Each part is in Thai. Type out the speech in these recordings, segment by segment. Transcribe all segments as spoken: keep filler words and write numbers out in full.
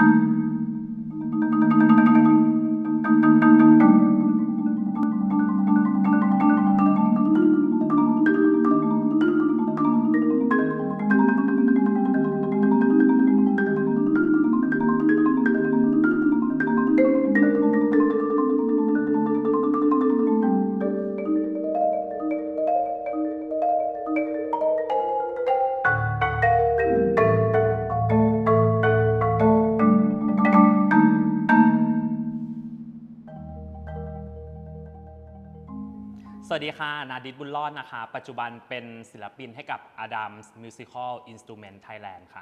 สวัสดีค่ะนาดิษ บุญรอดนะคะปัจจุบันเป็นศิลปินให้กับ Adams Musical Instrument Thailand ค่ะ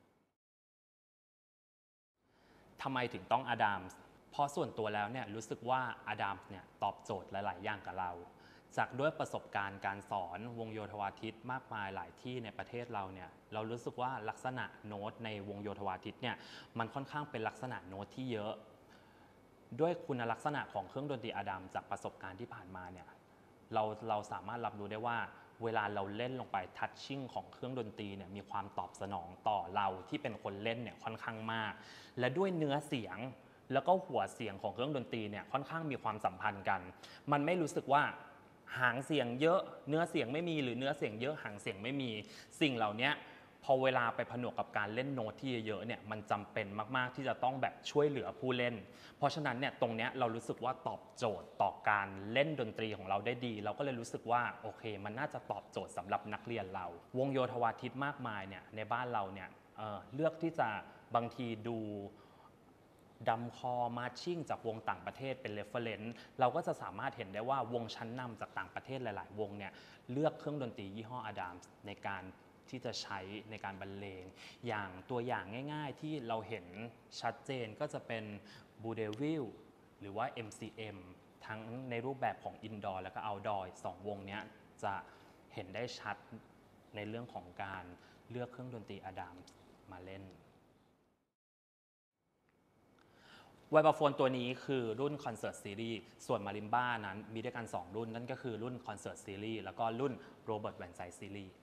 ทำไมถึงต้อง Adams เพราะส่วนตัวแล้วเนี่ยรู้สึกว่า Adams เนี่ยตอบโจทย์หลายๆอย่างกับเราจากด้วยประสบการณ์การสอนวงโยธวาทิตมากมายหลายที่ในประเทศเราเนี่ยเรารู้สึกว่าลักษณะโน้ตในวงโยธวาทิตเนี่ยมันค่อนข้างเป็นลักษณะโน้ตที่เยอะด้วยคุณลักษณะของเครื่องดนตรี Adams จากประสบการณ์ที่ผ่านมาเนี่ยเราเราสามารถรับรู้ได้ว่าเวลาเราเล่นลงไปทัชชิ่งของเครื่องดนตรีเนี่ยมีความตอบสนองต่อเราที่เป็นคนเล่นเนี่ยค่อนข้างมากและด้วยเนื้อเสียงแล้วก็หัวเสียงของเครื่องดนตรีเนี่ยค่อนข้างมีความสัมพันธ์กันมันไม่รู้สึกว่าหางเสียงเยอะเนื้อเสียงไม่มีหรือเนื้อเสียงเยอะหางเสียงไม่มีสิ่งเหล่านี้พอเวลาไปผนวกกับการเล่นโน้ตที่เยอะๆเนี่ยมันจำเป็นมากๆที่จะต้องแบบช่วยเหลือผู้เล่นเพราะฉะนั้นเนี่ยตรงเนี้ยเรารู้สึกว่าตอบโจทย์ต่อการเล่นดนตรีของเราได้ดีเราก็เลยรู้สึกว่าโอเคมันน่าจะตอบโจทย์สำหรับนักเรียนเราวงโยธวาทิตมากมายเนี่ยในบ้านเราเนี่ย เอ่อ เลือกที่จะบางทีดูดัมคอมาร์ชิ่งจากวงต่างประเทศเป็น reference เราก็จะสามารถเห็นได้ว่าวงชั้นนำจากต่างประเทศหลายๆวงเนี่ยเลือกเครื่องดนตรียี่ห้อ Adams ในการที่จะใช้ในการบรรเลงอย่างตัวอย่างง่ายๆที่เราเห็นชัดเจนก็จะเป็น Blue Devil หรือว่า เอ็ม ซี เอ็ม ทั้งในรูปแบบของ Indoor และก็ Outdoor สองวงนี้จะเห็นได้ชัดในเรื่องของการเลือกเครื่องดนตรี Adams มาเล่นไวบาโฟนตัวนี้คือรุ่นคอนเสิร์ตซีรีส์ส่วนมาริมบ้านั้นมีด้วยกันสองรุ่นนั่นก็คือรุ่นคอนเสิร์ตซีรีส์แล้วก็รุ่นโรเบิร์ตแวนไซซีรีส์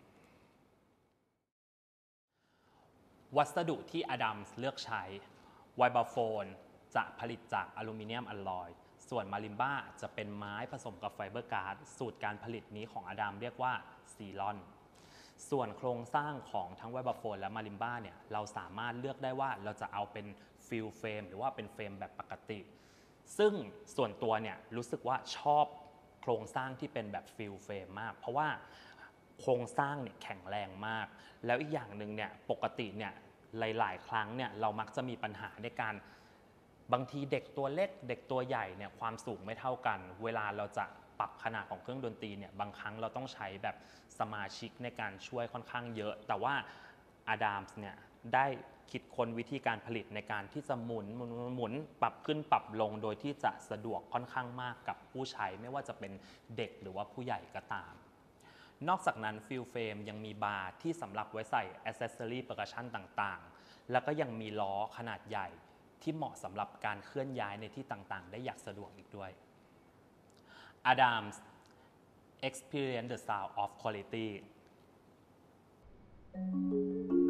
วัสดุที่ Adams เลือกใช้ไวบาโฟนจะผลิตจากอลูมิเนียมอลลอยส่วนมาริมบ้าจะเป็นไม้ผสมกับไฟเบอร์การ์ดสูตรการผลิตนี้ของ Adams เรียกว่าซีลอนส่วนโครงสร้างของทั้งไวบาโฟนและมาริมบ้าเนี่ยเราสามารถเลือกได้ว่าเราจะเอาเป็นฟิลเฟรมหรือว่าเป็นเฟรมแบบปกติซึ่งส่วนตัวเนี่ยรู้สึกว่าชอบโครงสร้างที่เป็นแบบฟิลเฟรมมากเพราะว่าโครงสร้างเนี่ยแข็งแรงมากแล้วอีกอย่างหนึ่งเนี่ยปกติเนี่ยหลายๆครั้งเนี่ยเรามักจะมีปัญหาในการบางทีเด็กตัวเล็กเด็กตัวใหญ่เนี่ยความสูงไม่เท่ากันเวลาเราจะปรับขนาดของเครื่องดนตรีเนี่ยบางครั้งเราต้องใช้แบบสมาชิกในการช่วยค่อนข้างเยอะแต่ว่า Adams เนี่ยได้คิดค้นวิธีการผลิตในการที่จะหมุนหมุนหมุนปรับขึ้นปรับลงโดยที่จะสะดวกค่อนข้างมากกับผู้ใช้ไม่ว่าจะเป็นเด็กหรือว่าผู้ใหญ่ก็ตามนอกจากนั้นฟิลเฟรมยังมีบาร์ที่สำหรับไว้ใส่อ c เซสซอรี่ percussion ต่างๆแล้วก็ยังมีล้อขนาดใหญ่ที่เหมาะสำหรับการเคลื่อนย้ายในที่ต่างๆได้อย่างสะดวกอีกด้วย Adams experience the sound of quality